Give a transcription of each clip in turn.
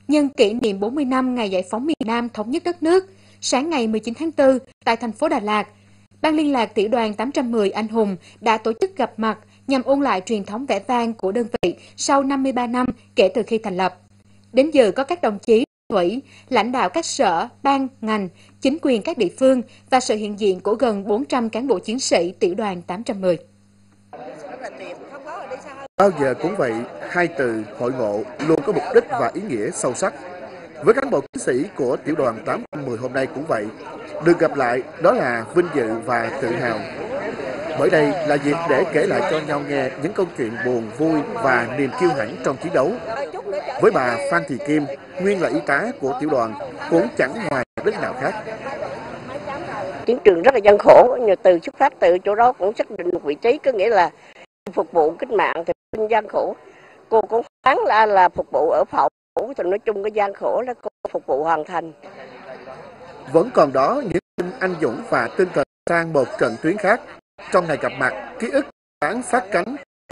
Nhân kỷ niệm 40 năm ngày giải phóng miền Nam thống nhất đất nước, sáng ngày 19 tháng 4 tại thành phố Đà Lạt, Ban liên lạc Tiểu đoàn 810 Anh hùng đã tổ chức gặp mặt nhằm ôn lại truyền thống vẻ vang của đơn vị sau 53 năm kể từ khi thành lập. Đến giờ có các đồng chí thủy, lãnh đạo các sở, ban, ngành, chính quyền các địa phương và sự hiện diện của gần 400 cán bộ chiến sĩ Tiểu đoàn 810. Bao giờ cũng vậy, hai từ hội ngộ luôn có mục đích và ý nghĩa sâu sắc. Với cán bộ chiến sĩ của Tiểu đoàn 810 hôm nay cũng vậy, được gặp lại đó là vinh dự và tự hào. Bởi đây là dịp để kể lại cho nhau nghe những câu chuyện buồn, vui và niềm kiêu hãnh trong chiến đấu. Với bà Phan Thị Kim, nguyên là y tá của tiểu đoàn, cũng chẳng ngoài mục đích nào khác. Chiến trường rất là gian khổ, từ xuất phát từ chỗ đó cũng xác định một vị trí, có nghĩa là phục vụ cách mạng thì gian khổ. Cô cũng phán là phục vụ ở pháo, thì nói chung cái gian khổ là cô phục vụ hoàn thành. Vẫn còn đó những anh dũng và tinh thần sang một trận tuyến khác. Trong ngày gặp mặt, ký ức sáng phát cánh.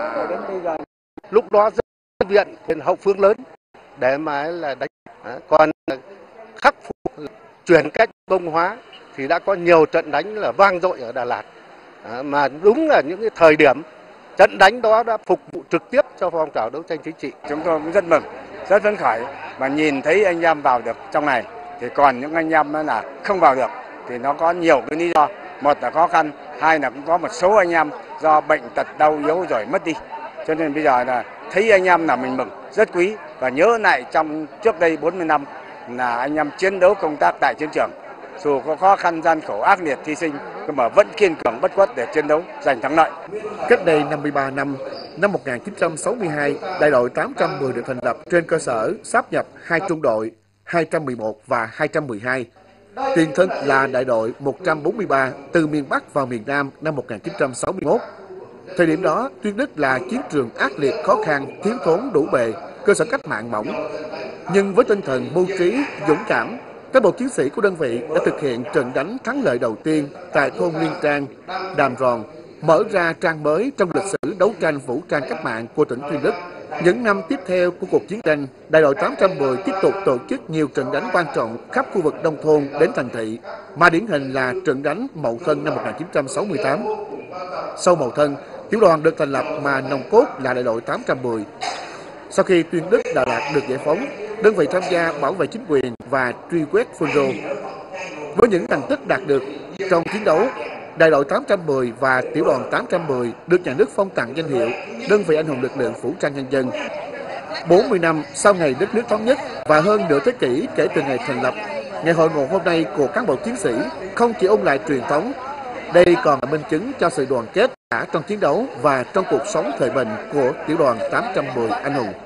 Lúc đó rất viện trên hậu phương lớn để mà là đánh, còn khắc phục chuyển cách bông hóa thì đã có nhiều trận đánh là vang dội ở Đà Lạt, mà đúng là những cái thời điểm trận đánh đó đã phục vụ trực tiếp cho phong trào đấu tranh chính trị. Chúng tôi cũng rất mừng, rất phấn khởi và nhìn thấy anh em vào được trong này, thì còn những anh em là không vào được thì nó có nhiều cái lý do. Một là khó khăn, hai là cũng có một số anh em do bệnh tật đau yếu rồi mất đi. Cho nên bây giờ là thấy anh em là mình mừng, rất quý và nhớ lại trong trước đây 40 năm là anh em chiến đấu công tác tại chiến trường. Dù có khó khăn gian khổ ác liệt hy sinh nhưng mà vẫn kiên cường bất khuất để chiến đấu giành thắng lợi. Cách đây 53 năm, năm 1962, đại đội 810 được thành lập trên cơ sở sáp nhập hai trung đội 211 và 212. Tiền thân là đại đội 143 từ miền Bắc vào miền Nam năm 1961. Thời điểm đó, Tuyên Đức là chiến trường ác liệt, khó khăn, thiếu thốn đủ bề, cơ sở cách mạng mỏng. Nhưng với tinh thần mưu trí, dũng cảm, các bộ chiến sĩ của đơn vị đã thực hiện trận đánh thắng lợi đầu tiên tại thôn Liên Trang, Đàm Ròn, mở ra trang mới trong lịch sử đấu tranh vũ trang cách mạng của tỉnh Tuyên Đức. Những năm tiếp theo của cuộc chiến tranh, đại đội 810 tiếp tục tổ chức nhiều trận đánh quan trọng khắp khu vực nông thôn đến thành thị, mà điển hình là trận đánh Mậu Thân năm 1968. Sau Mậu Thân, tiểu đoàn được thành lập mà nòng cốt là đại đội 810. Sau khi Tuyên Đức, Đà Lạt được giải phóng, đơn vị tham gia bảo vệ chính quyền và truy quét phun rô. Với những thành tích đạt được trong chiến đấu, đại đội 810 và tiểu đoàn 810 được nhà nước phong tặng danh hiệu đơn vị anh hùng lực lượng vũ trang nhân dân. 40 năm sau ngày đất nước thống nhất và hơn nửa thế kỷ kể từ ngày thành lập, ngày hội ngộ hôm nay của cán bộ chiến sĩ không chỉ ôn lại truyền thống, đây còn là minh chứng cho sự đoàn kết cả trong chiến đấu và trong cuộc sống thời bình của tiểu đoàn 810 anh hùng.